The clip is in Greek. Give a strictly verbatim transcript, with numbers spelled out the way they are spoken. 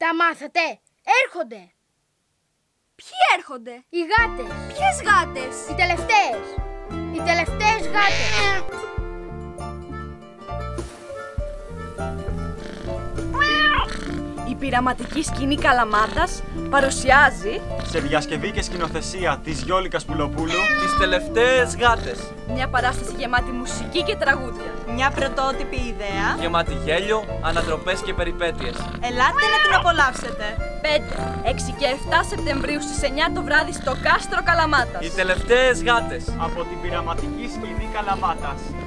Τα μάθατε. Έρχονται. Ποιοι έρχονται? Οι γάτες. Ποιες γάτες? Οι τελευταίες. Οι τελευταίες γάτες. Η πειραματική σκηνή Καλαμάτας παρουσιάζει σε διασκευή και σκηνοθεσία της Γιόλικας Πουλοπούλου τις τελευταίες γάτες. Μια παράσταση γεμάτη μουσική και τραγούδια. Μια πρωτότυπη ιδέα Γεμάτη γέλιο, ανατροπές και περιπέτειες. Ελάτε να την απολαύσετε. πέντε, έξι και επτά Σεπτεμβρίου στις εννιά το βράδυ στο Κάστρο Καλαμάτας. Οι τελευταίες γάτες. από την πειραματική σκηνή Καλαμάτας.